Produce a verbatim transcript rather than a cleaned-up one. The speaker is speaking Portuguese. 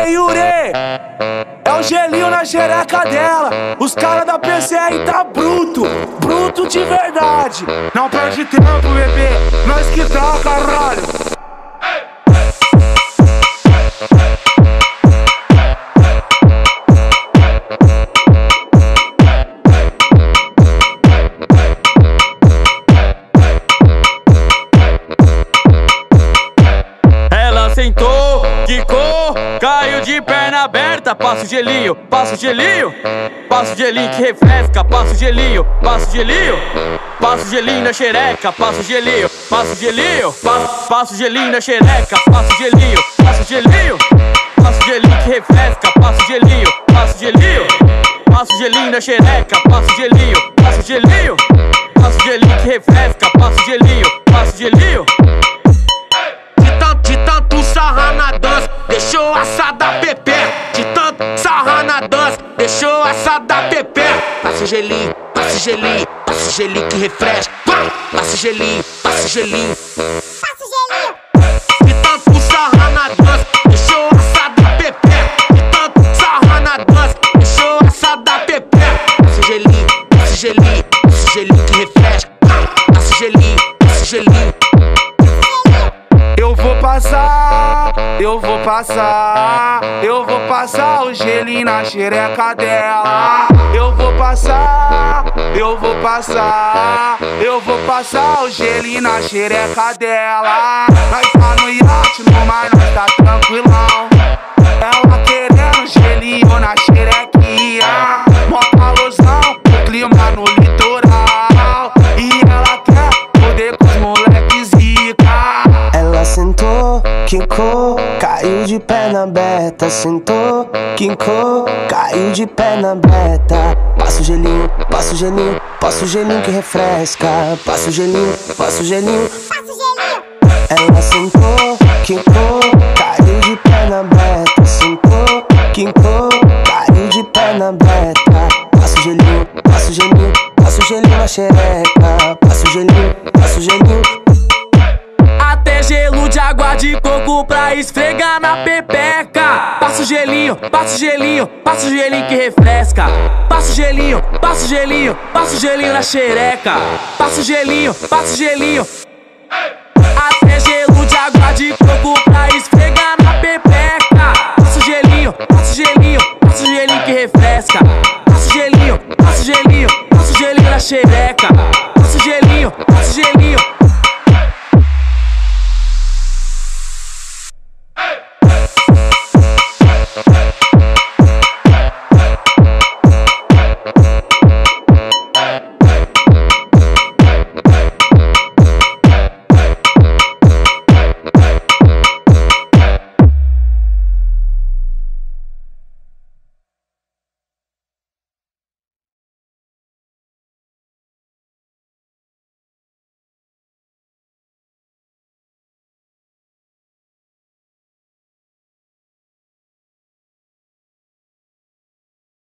Ei, Yuri, é o gelinho na xereca dela. Os caras da P C aí tá bruto, bruto de verdade. Não perde tempo, bebê, nós que tá, caralho. Sentou, quicou, caiu de perna aberta. Passa o gelinho, passa o gelinho, passa o gelinho que refresca. Passa o gelinho, passa o gelinho, passa o gelinho na xereca. Passa o gelinho, passa o gelinho, passa, passa o gelinho na xereca. Passa o gelinho, passa o gelinho, passa o gelinho que refresca. Passa o gelinho, passa o gelinho, passa o gelinho na xereca. Passa o gelinho, passa o gelinho, passa o gelinho que refresca. Passa o gelinho, passa o gelinho. De tanto sarrar na dança, deixou assada a pepé. De tanto sarrar na dança, deixou assada a pepé. Passa o gelinho, passa o gelinho, passa o gelinho que refresca. Passa o gelinho, passa o gelinho, Passa o gelinho. de tanto sarrar na dança, deixou assada a pepé. De tanto sarrar na dança, deixou assada a pepé. Passa o gelinho, passa o gelinho, passa o gelinho que refresca. Passa o gelinho, passa o gelinho. Eu vou passar, eu vou passar, eu vou passar o gelinho na xereca dela. Eu vou passar, eu vou passar, eu vou passar o gelinho na xereca dela. Nós tá no iate, no mar, nós tá tranquilão. Ela querendo gelinho na xerequinha. Mó calorzão, o clima no litoral. E ela quer poder com os moleques zica. Ela sentou, quicou, caiu de perna aberta. Sentou, quicou, caiu de perna aberta. Passa o gelinho, passa o gelinho, passa o gelinho que refresca. Passa o gelinho, passa o gelinho, Passa o gelinho. ela sentou, quicou, caiu de perna aberta. Sentou, quicou, caiu de perna aberta. Passa o gelinho, passa o gelinho, passa o gelinho na xereca. Passa o gelinho, passa o gelinho. Até gelo de água de coco pra esfregar na pepeca. Passa o gelinho, passa o gelinho, passa o gelinho que refresca. Passa o gelinho, passa o gelinho, passa o gelinho na xereca. Passa o gelinho, passa o gelinho. Até gelo de água de coco